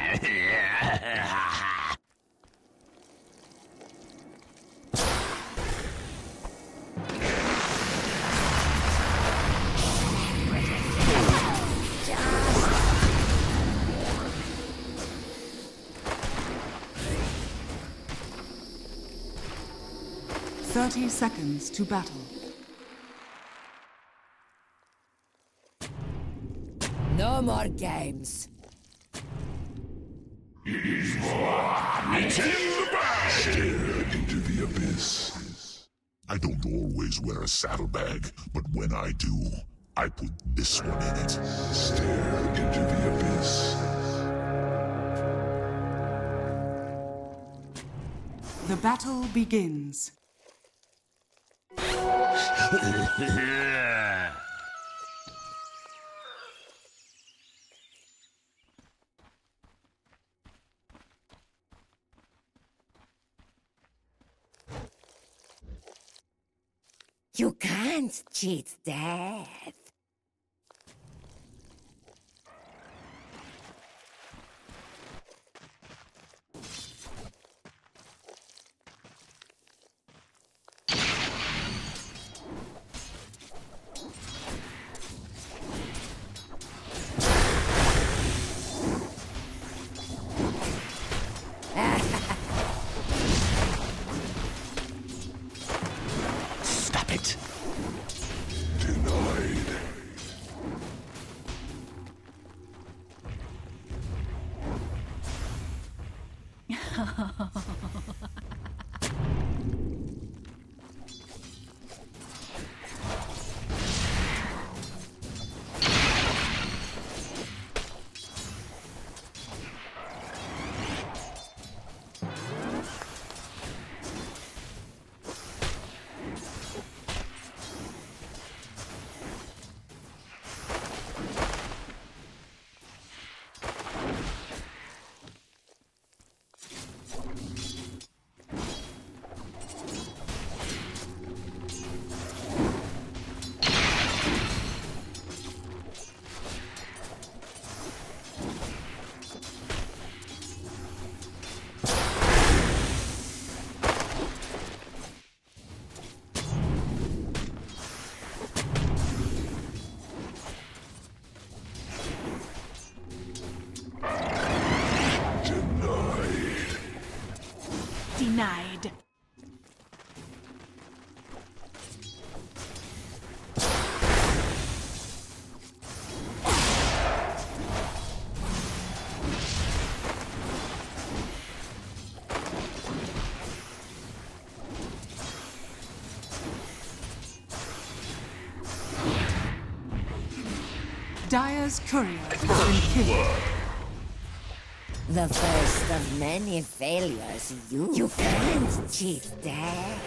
30 seconds to battle. No more games. Stare into the abyss. I don't always wear a saddlebag, but when I do, I put this one in it. Stare into the abyss. The battle begins. You can't cheat death. Stop it. Denied. Denied. Dire's courier has been killed. The first of many failures. You can't cheat death.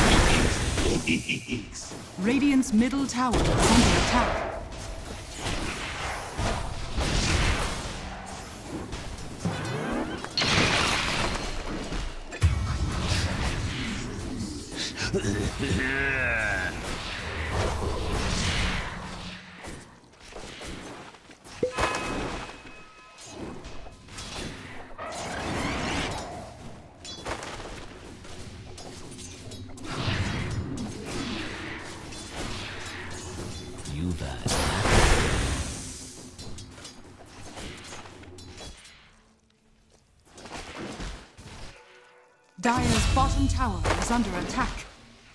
Radiant's middle tower is under attack. Dire's bottom tower is under attack.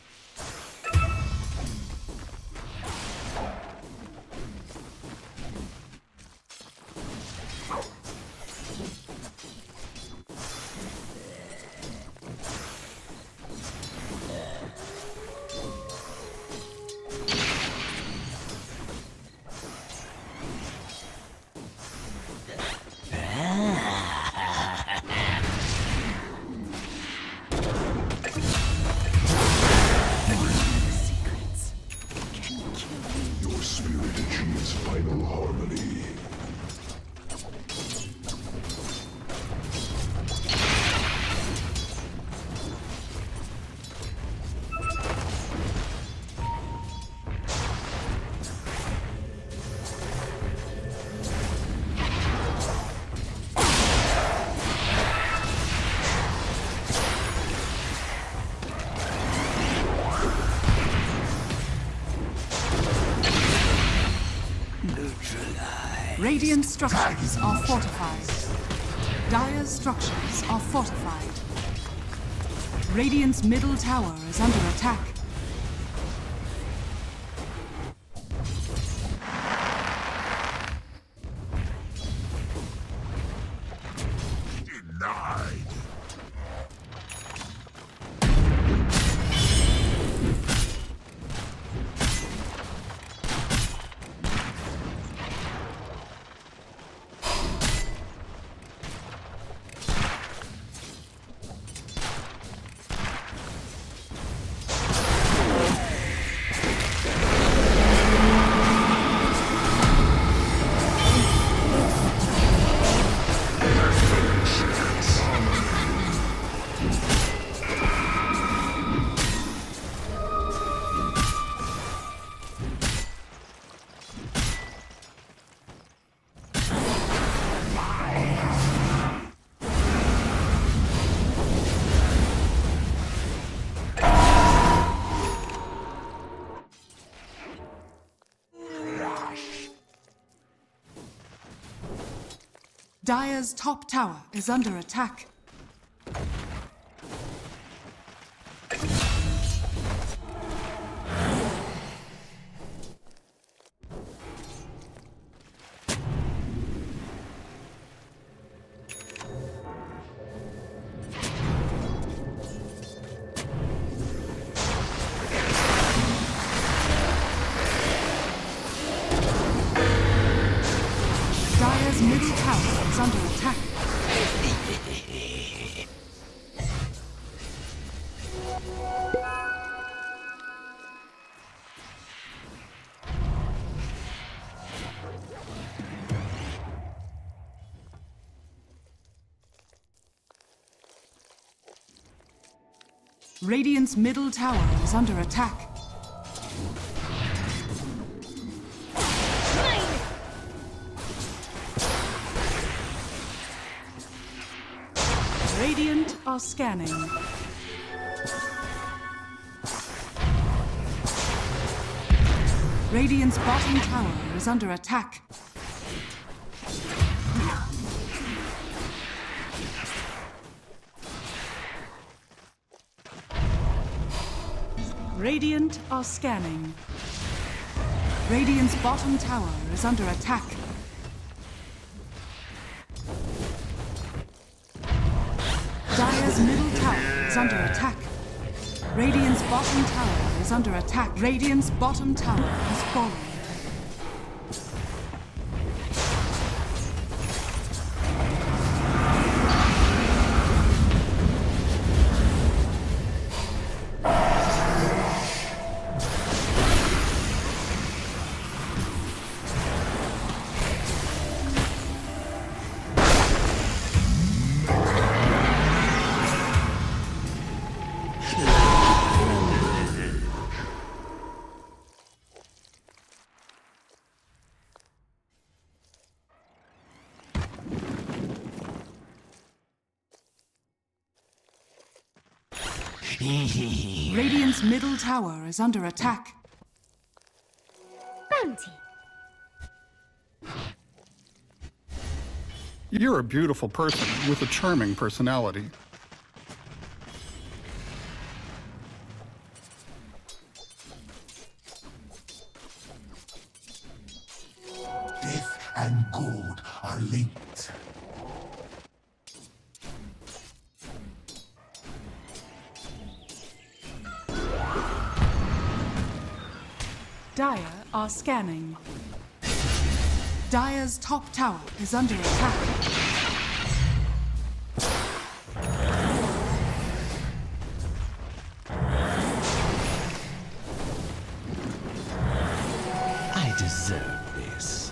Radiant structures are fortified. Dire's structures are fortified. Radiant's middle tower is under attack. Denied. Dire's top tower is under attack. Dire's middle tower is under attack. Radiant's middle tower is under attack. Radiant are scanning. Radiant's bottom tower is under attack. Radiant are scanning. Radiant's bottom tower is under attack. Dire's middle tower is under attack. Radiant's bottom tower is under attack. Radiant's bottom tower has fallen. Radiant's middle tower is under attack. Bounty. You're a beautiful person with a charming personality. Death and gold are linked. Dire are scanning. Dire's top tower is under attack. I deserve this.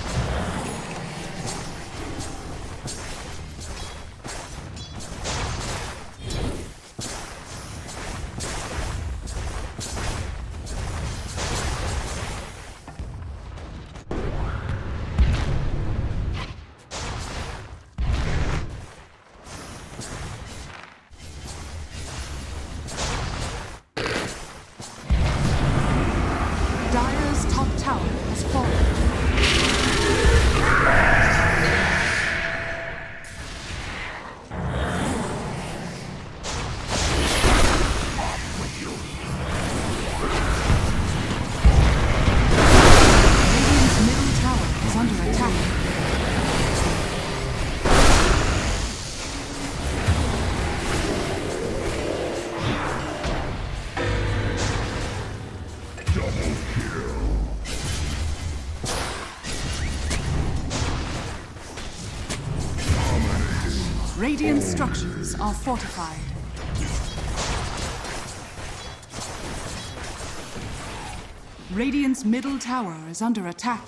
Dire's top tower has fallen. Radiant's middle tower is under attack. Double kill. Radiant structures are fortified. Radiant's middle tower is under attack.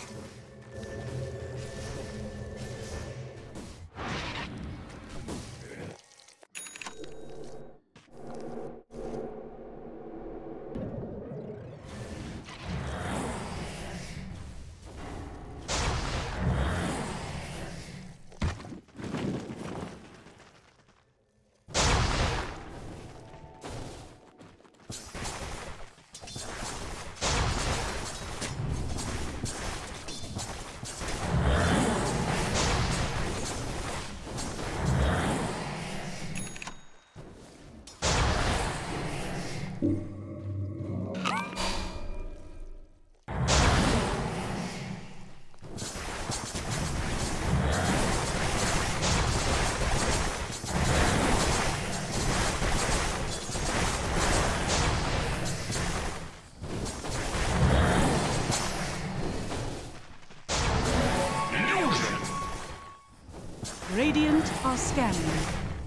Radiant are scanning.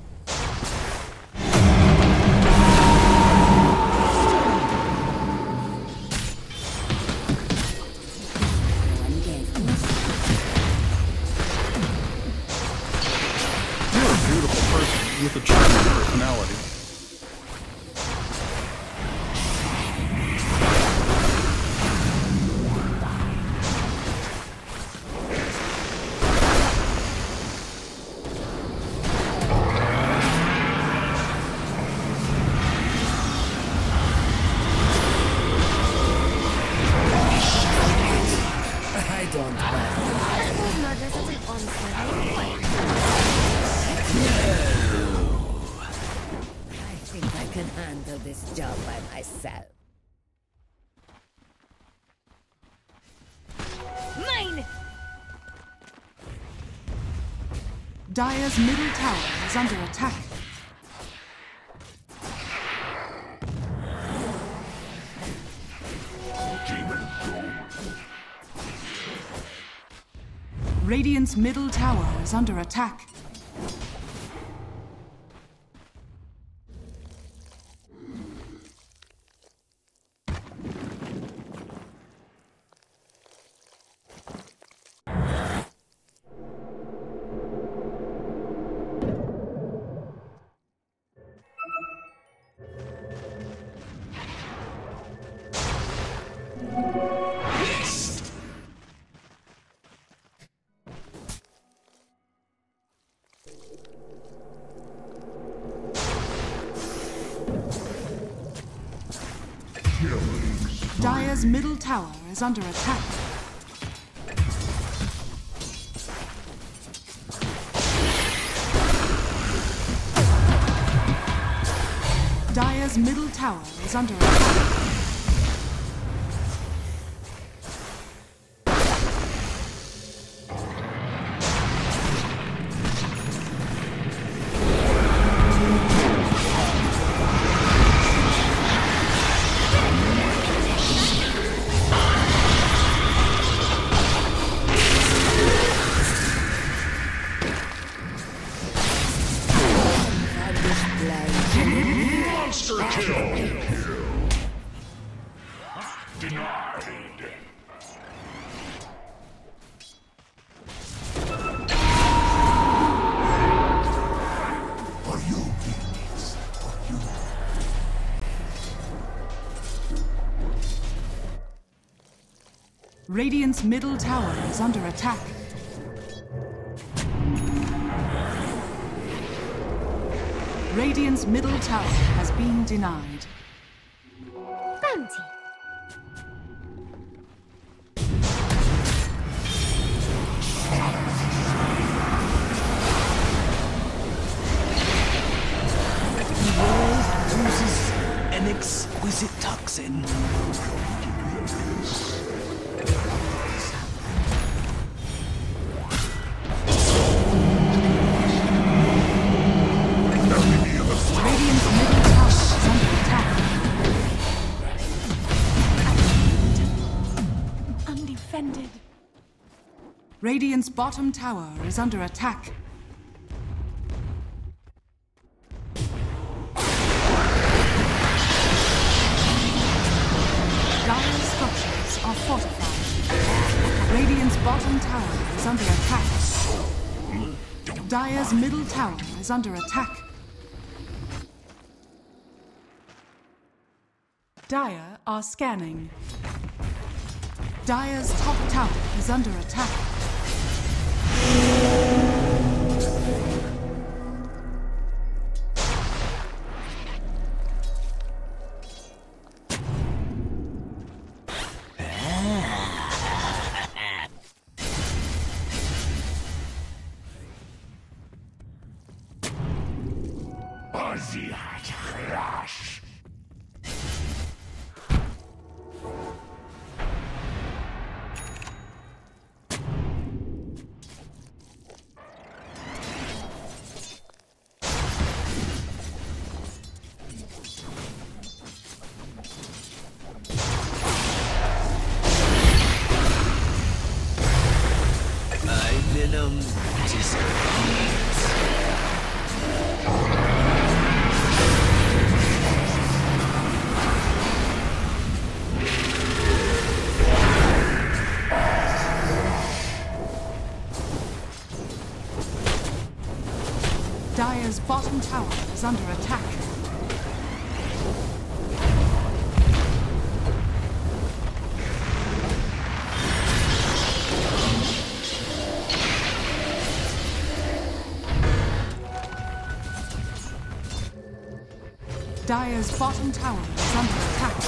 You're a beautiful person with a charming personality. I don't mind. I suppose murder such an onslaught. I think I can handle this job by myself. Mine! Dire's middle tower is under attack. Radiant's middle tower is under attack. Dire's middle tower is under attack. Dire's middle tower is under attack. Monster kill! Denied. Are you beings? Are you? Radiant's middle tower is under attack. Radiant's middle tower has been denied. Bounty. The world uses an exquisite toxin. Radiant's middle tower is under attack. Undefended. Radiant's bottom tower is under attack. Dire's structures are fortified. Radiant's bottom tower is under attack. Dire's middle tower is under attack. Dire are scanning. Dire's top tower is under attack. Aziyat crash. My venom disappears. Dire's bottom tower is under attack. Dire's bottom tower is under attack.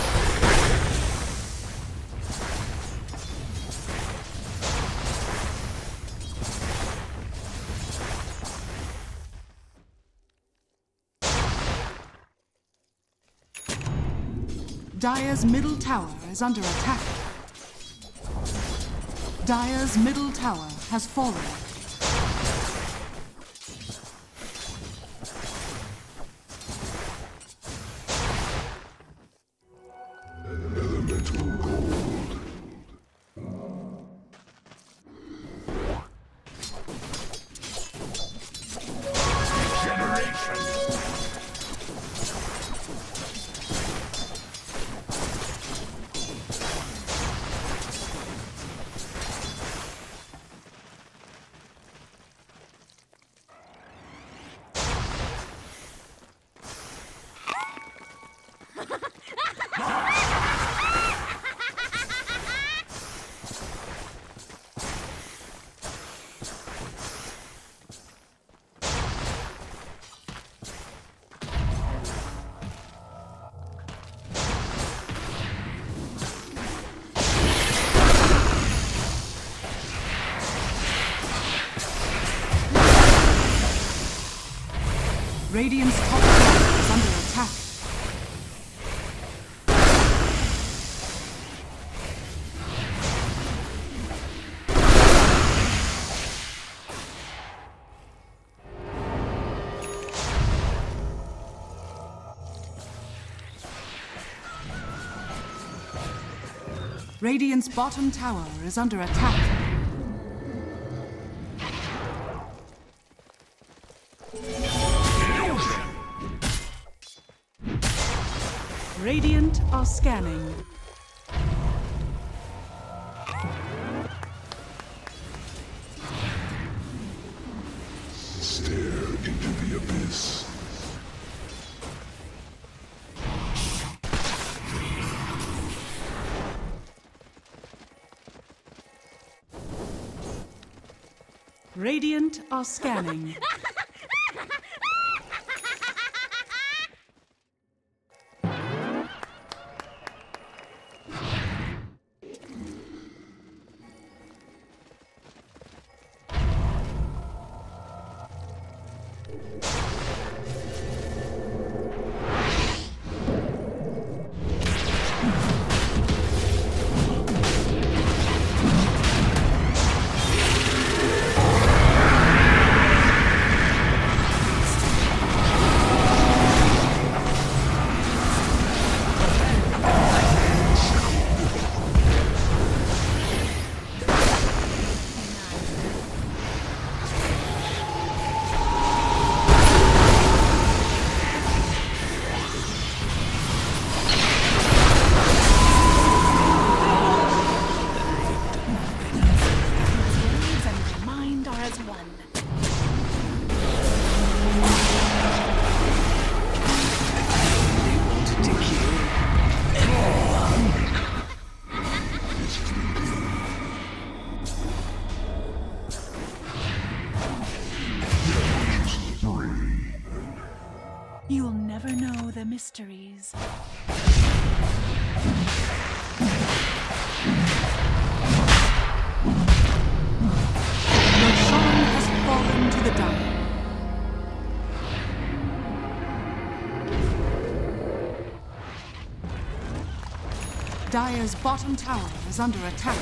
Dire's middle tower is under attack. Dire's middle tower has fallen. Elemental gold. Regeneration. Radiant's top tower is under attack. Radiant's bottom tower is under attack. Radiant are scanning. Stare into the abyss. Radiant are scanning. You'll never know the mysteries. Roshan has fallen to the Dire. Dire's bottom tower is under attack.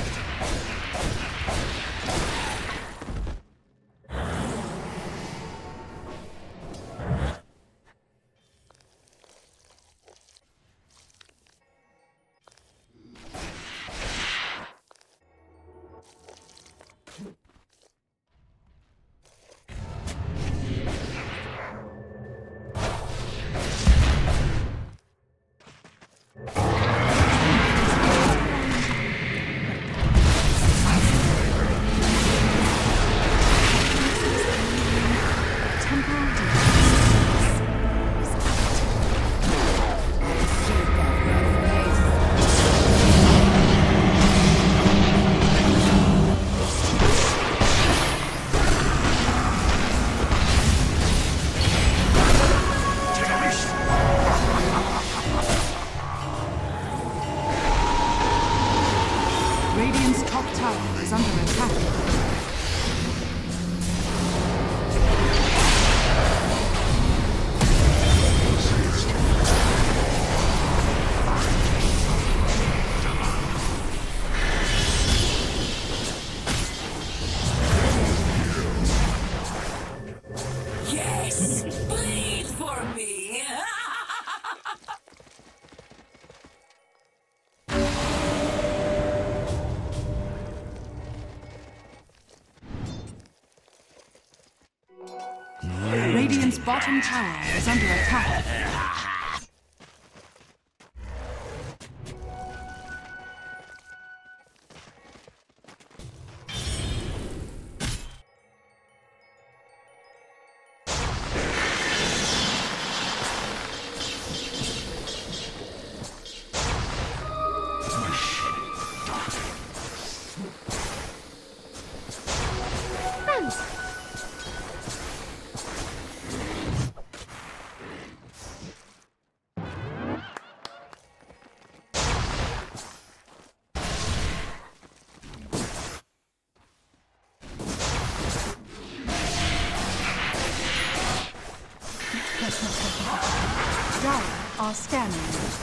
Radiant's top tower is under attack. Yes! Bleed for me! Radiant's bottom tower is under attack. are scanning.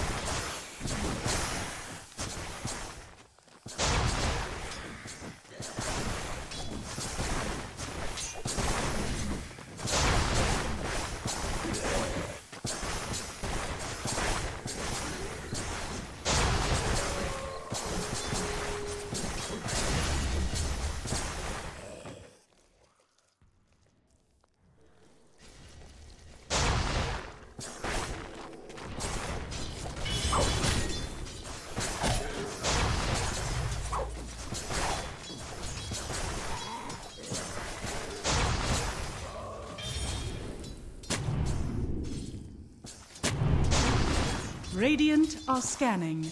Radiant are scanning.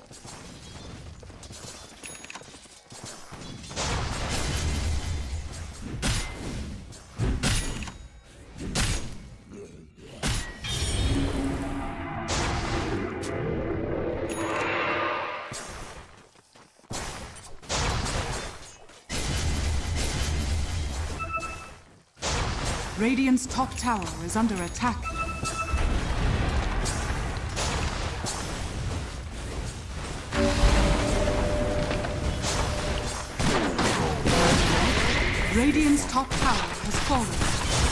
Radiant's top tower is under attack. Radiant's top tower has fallen.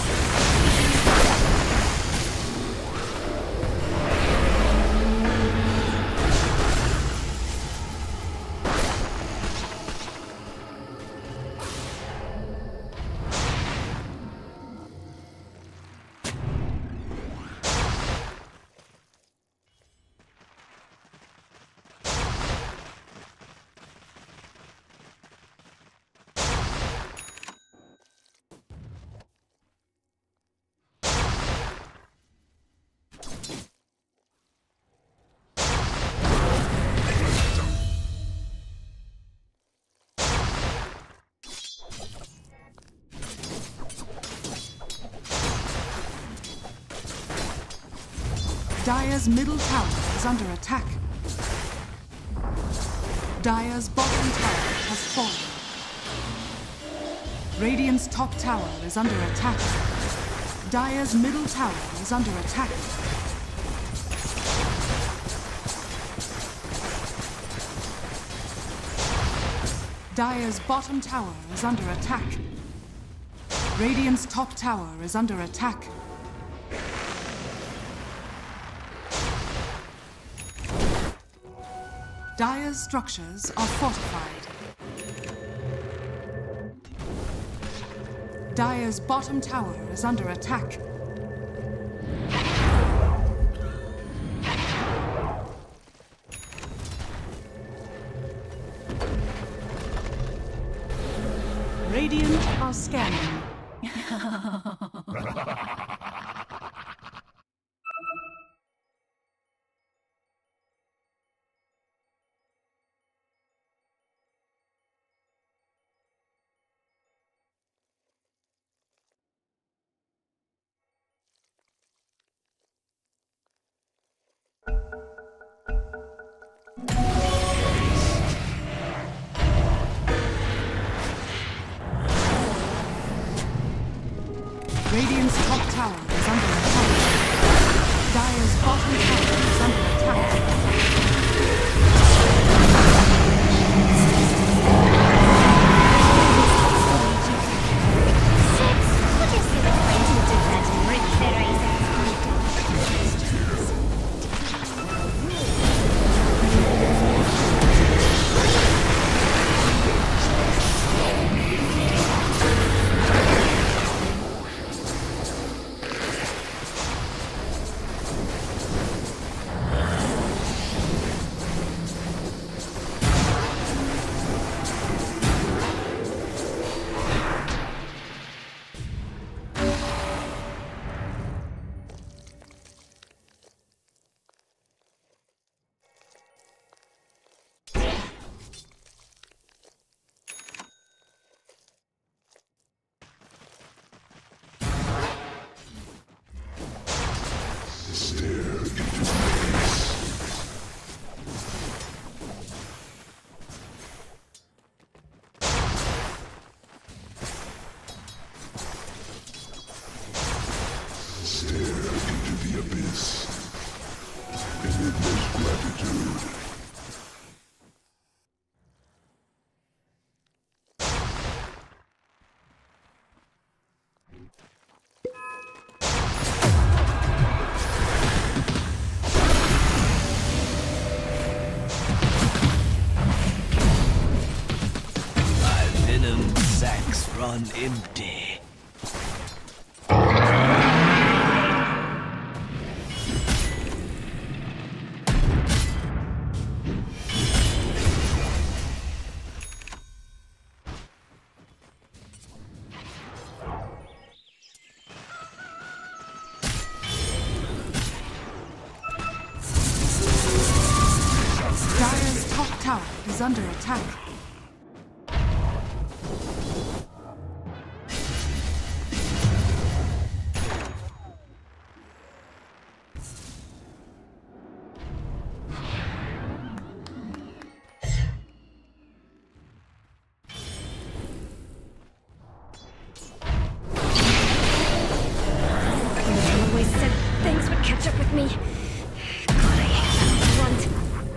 Dire's middle tower is under attack. Dire's bottom tower has fallen. Radiant's top tower is under attack. Dire's middle tower is under attack. Dire's bottom tower is under attack. Radiant's top tower is under attack. Dire's structures are fortified. Dire's bottom tower is under attack. Radiant are scanning. Radiant's top tower is under attack. Dire's bottom tower is under attack. What is the point to that Run empty. Dire's top tower is under attack. Always said things would catch up with me. God, I hate that grunt.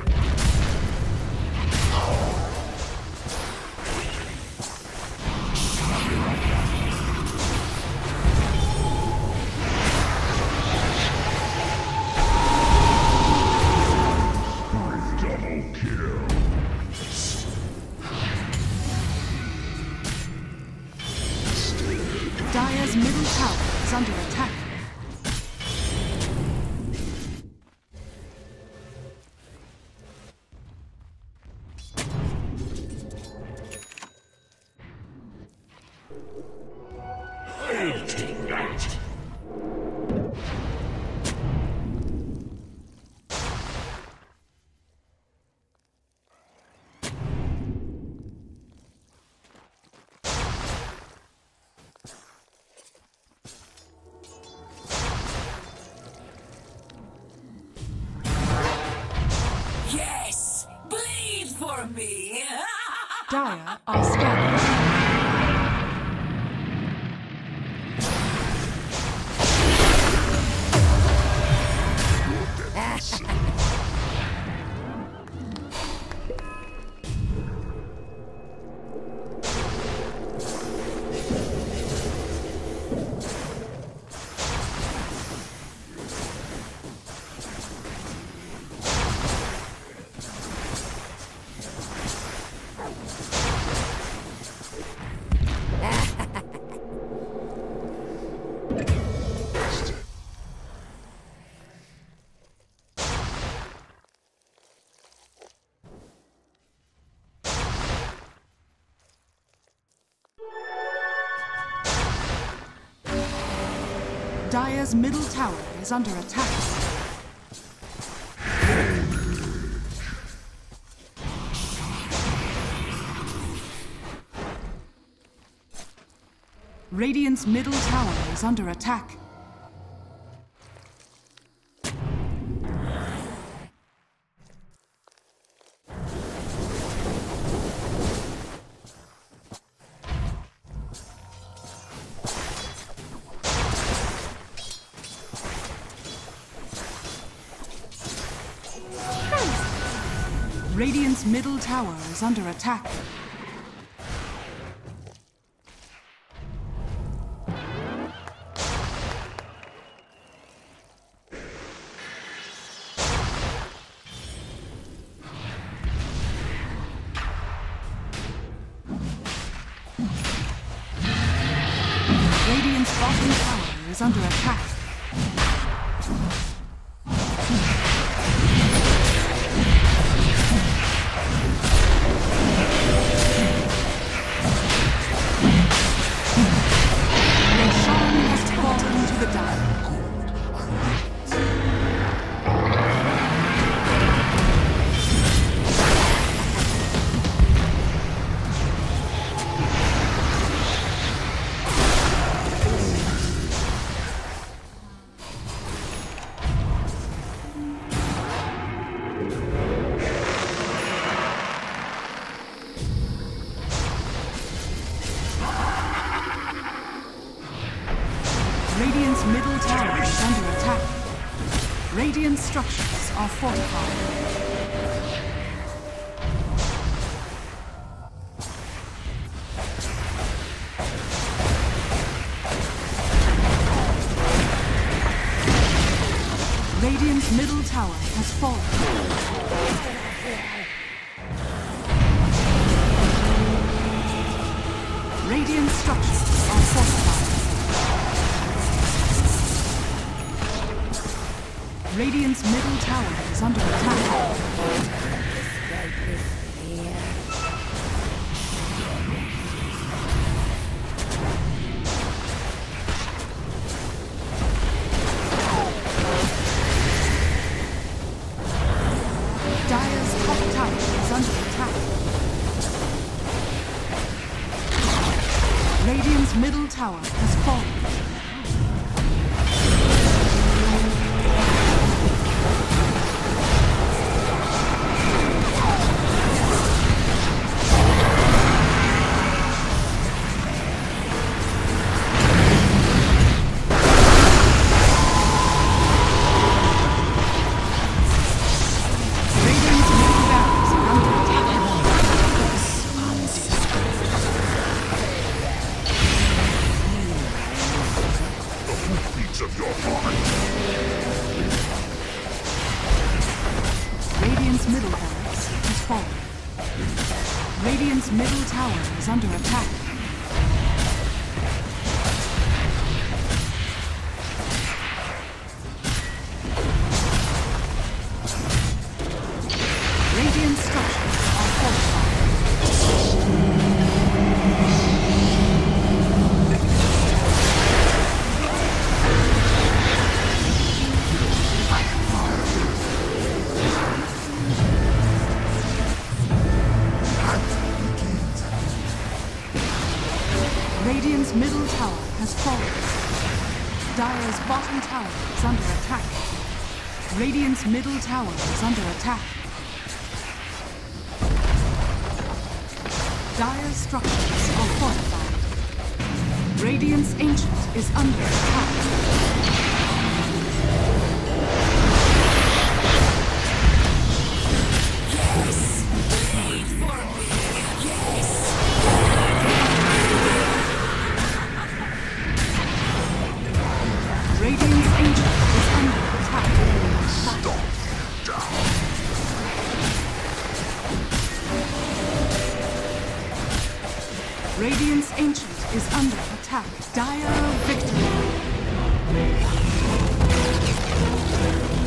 Double kill. Dire's middle tower is under attack. I'll take that. Yes! Bleed for me! Dire are scanning. Dire's middle tower is under attack. Radiant's middle tower is under attack. Radiant's middle tower is under attack. Radiant's bottom tower is under attack. Radiant's middle tower is under attack. Radiant structures are fortified. Radiant's middle tower has fallen. Radiant structures are fortified. Radiant's middle tower is under attack. Dire's top tower is under attack. Radiant's middle tower has fallen. Radiant's middle barracks has fallen. Radiant's middle tower is under attack. Radiant structures are fortified. Radiant's middle tower has fallen. Dire's bottom tower is under attack. Radiant's middle tower is under attack. Dire's structures are fortified. Radiant's ancient is under attack. Radiant's ancient is under attack. Stop down. Radiant's ancient is under attack. Dire victory.